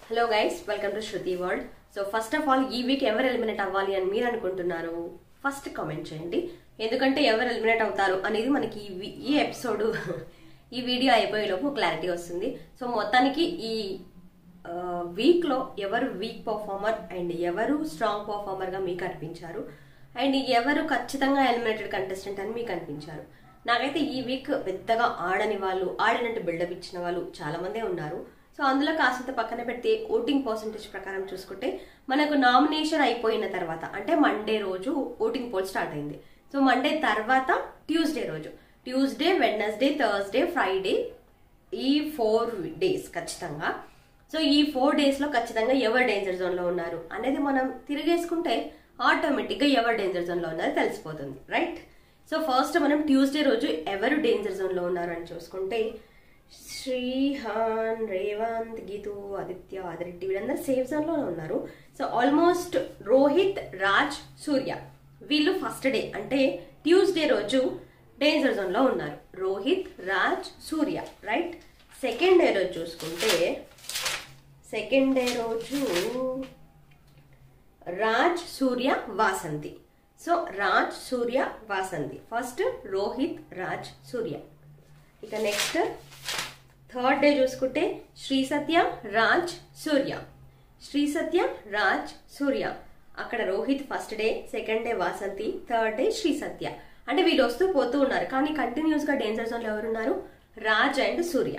Hello guys, welcome to Shruti world. So first of all ఈ week ఎవరు eliminate అవ్వాలి అని మీరు అనుకుంటున్నారు? ఫస్ట్ కామెంట్ చేయండి. ఎందుకంటే ఎవరు ఎలిమినేట్ అవుతారు అనేది మనకి ఈ ఎపిసోడ్ ఈ వీడియో అయిపోయేలోపు క్లారిటీ వస్తుంది. సో మొత్తానికి ఈ వీక్ లో ఎవరు వీక్ పర్ఫార్మర్ అండ్ ఎవరు స్ట్రాంగ్ పర్ఫార్మర్ గా మీకు అనిపించారు అండ్ ఎవరు ఖచ్చితంగా ఎలిమినేటెడ్ కంటెస్టెంట్ అని మీకు అనిపించారు? నాకైతే ఈ వీక్ పెద్దగా ఆడని వాళ్ళు, ఆడినట్టు బిల్డప్ ఇచ్చిన వాళ్ళు చాలా మందే ఉన్నారు. సో అందులో కాస్త పక్కన పెడితే ఓటింగ్ పర్సంటేజ్ ప్రకారం చూసుకుంటే మనకు నామినేషన్ అయిపోయిన తర్వాత అంటే మండే రోజు ఓటింగ్ పోల్ స్టార్ట్ అయింది. సో మండే తర్వాత ట్యూస్డే రోజు, ట్యూస్డే, వెడ్నెస్డే, థర్స్డే, ఫ్రైడే, ఈ 4 days ఖచ్చితంగా. సో ఈ 4 days లో ఖచ్చితంగా ఎవరు డేంజర్ జోన్ లో ఉన్నారు అనేది మనం తిరిగేసుకుంటే ఆటోమేటిక్ గా ఎవరు డేంజర్ జోన్ లో ఉన్నారో తెలిసిపోతుంది, రైట్? సో ఫస్ట్ మనం ట్యూస్డే రోజు ఎవరు డేంజర్ జోన్ లో ఉన్నారు అని చూసుకుంటే శ్రీహాన్, రేవంత్, గీతు, ఆదిత్య, ఆదిరెడ్డి వీళ్ళందరూ సేఫ్ జోన్ లోనే ఉన్నారు. సో ఆల్మోస్ట్ రోహిత్, రాజ్, సూర్య వీళ్ళు ఫస్ట్ డే అంటే ట్యూస్డే రోజు డేంజర్ జోన్ లో ఉన్నారు. Rohit, Raj, Surya, right? Second day రోజు చూసుకుంటే సెకండ్ డే రోజు రాజ్, సూర్య, వాసంతి. So Raj, Surya, Vasanthi first. రోహిత్, రాజ్, సూర్య. ఇక నెక్స్ట్ థర్డ్ డే చూసుకుంటే శ్రీ సత్య, రాజ్, సూర్య. శ్రీ సత్య, రాజ్, సూర్య. అక్కడ Rohit first day, second day Vasanthi, third day Sri Satya. అంటే వీళ్ళు వస్తూ పోతూ ఉన్నారు, కానీ కంటిన్యూస్ గా డేంజర్ జోన్ లో ఎవరున్నారు? రాజ్ అండ్ సూర్య.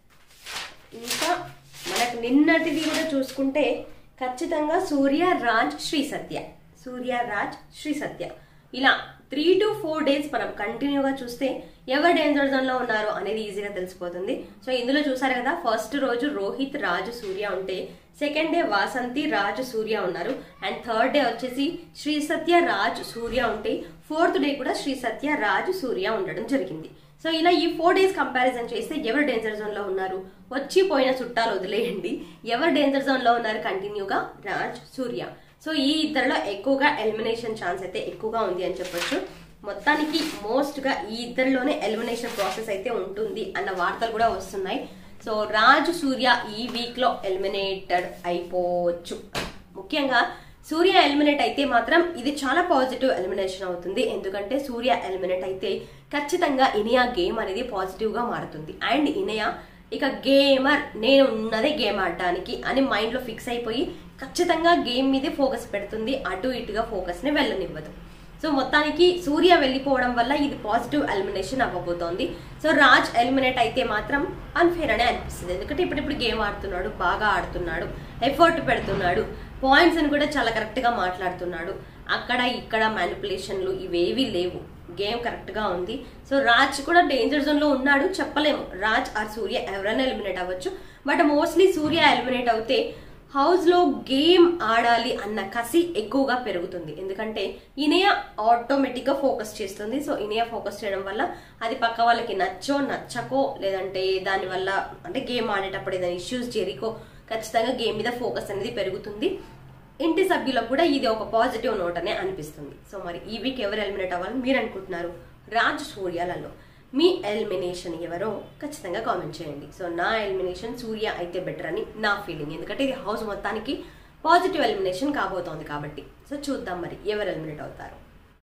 ఇంకా మనకు నిన్నటిది కూడా చూసుకుంటే ఖచ్చితంగా సూర్య, రాజ్, శ్రీ సత్య. సూర్య, రాజ్, శ్రీ సత్య. ఇలా 3 to 4 days మనం కంటిన్యూగా చూస్తే ఎవరు డేంజర్ జోన్ లో ఉన్నారు అనేది ఈజీగా తెలిసిపోతుంది. సో ఇందులో చూసారు కదా, ఫస్ట్ రోజు రోహిత్, రాజు, సూర్య ఉంటే సెకండ్ డే వాసంతి, రాజు, సూర్య ఉన్నారు అండ్ థర్డ్ డే వచ్చేసి శ్రీ సత్య, రాజ్, సూర్య ఉంటే ఫోర్త్ డే కూడా శ్రీ సత్య, రాజు, సూర్య ఉండడం జరిగింది. సో ఇలా ఈ 4 days కంపారిజన్ చేస్తే ఎవరు డేంజర్ జోన్ లో ఉన్నారు? వచ్చి పోయిన చుట్టాలు వదిలేయండి, ఎవరు డేంజర్ జోన్ లో ఉన్నారు కంటిన్యూగా? రాజ్, సూర్య. సో ఈ ఇద్దరిలో ఎక్కువగా ఎలిమినేషన్ ఛాన్స్ అయితే ఎక్కువగా ఉంది అని చెప్పొచ్చు. మొత్తానికి మోస్ట్ గా ఈ ఇద్దరిలోనే ఎలిమినేషన్ ప్రాసెస్ అయితే ఉంటుంది అన్న వార్తలు కూడా వస్తున్నాయి. సో రాజ్, సూర్య ఈ వీక్ లో ఎలిమినేటెడ్ అయిపోవచ్చు. ముఖ్యంగా సూర్య ఎలిమినేట్ అయితే మాత్రం ఇది చాలా పాజిటివ్ ఎలిమినేషన్ అవుతుంది. ఎందుకంటే సూర్య ఎలిమినేట్ అయితే ఖచ్చితంగా ఇనియా గేమ్ అనేది పాజిటివ్ గా మారుతుంది అండ్ ఇనియా ఇక గేమర్, నేను ఉన్నదే గేమ్ ఆడడానికి అని మైండ్ లో ఫిక్స్ అయిపోయి ఖచ్చితంగా గేమ్ మీదే ఫోకస్ పెడుతుంది, అటు ఇటుగా ఫోకస్ ని వెళ్ళనివ్వదు. సో మొత్తానికి సూర్య వెళ్ళిపోవడం వల్ల ఇది పాజిటివ్ ఎలిమినేషన్ అవ్వబోతోంది. సో రాజ్ ఎలిమినేట్ అయితే మాత్రం అన్ఫేర్ అనే అనిపిస్తుంది. ఎందుకంటే ఇప్పుడు గేమ్ ఆడుతున్నాడు, బాగా ఆడుతున్నాడు, ఎఫర్ట్ పెడుతున్నాడు, పాయింట్స్ అని కూడా చాలా కరెక్ట్ గా మాట్లాడుతున్నాడు. అక్కడ ఇక్కడ మ్యానిపులేషన్లు ఇవేవి లేవు, గేమ్ కరెక్ట్ గా ఉంది. సో రాజ్ కూడా డేంజర్ జోన్ లో ఉన్నాడు చెప్పలేము, రాజ్ ఆర్ సూర్య ఎవరైనా ఎలిమినేట్ అవ్వచ్చు. బట్ మోస్ట్లీ సూర్య ఎలిమినేట్ అవుతే హౌస్ లో గేమ్ ఆడాలి అన్న కసి ఎక్కువగా పెరుగుతుంది. ఎందుకంటే ఇనియా ఆటోమేటిక్ గా ఫోకస్ చేస్తుంది. సో ఇనియా ఫోకస్ చేయడం వల్ల అది పక్క వాళ్ళకి నచ్చకో లేదంటే దాని వల్ల అంటే గేమ్ ఆడేటప్పుడు ఏదైనా ఇష్యూస్ జరిగో ఖచ్చితంగా గేమ్ మీద ఫోకస్ అనేది పెరుగుతుంది. ఇంటి సభ్యులకు కూడా ఇది ఒక పాజిటివ్ నోట్ అనే అనిపిస్తుంది. సో మరి ఈ వీక్ ఎవరు ఎలిమినేట్ అవ్వాలని మీరు అనుకుంటున్నారు? రాజ్, సూర్యలలో మీ ఎలిమినేషన్ ఎవరో ఖచ్చితంగా కామెంట్ చేయండి. సో నా ఎలిమినేషన్ సూర్య అయితే బెటర్ అని నా ఫీలింగ్. ఎందుకంటే ఇది హౌస్ మొత్తానికి పాజిటివ్ ఎలిమినేషన్ కాబోతోంది కాబట్టి. సో చూద్దాం మరి ఎవరు ఎలిమినేట్ అవుతారు.